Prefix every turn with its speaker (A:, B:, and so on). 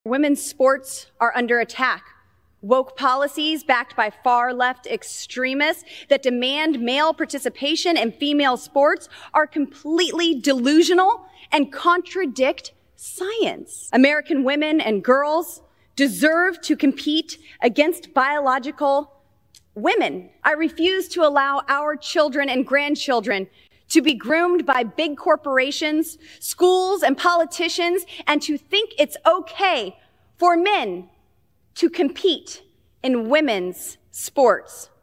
A: Women's sports are under attack. Woke policies backed by far-left extremists that demand male participation in female sports are completely delusional and contradict science. American women and girls deserve to compete against biological women. I refuse to allow our children and grandchildren to be groomed by big corporations, schools, and politicians, and to think it's okay for men to compete in women's sports.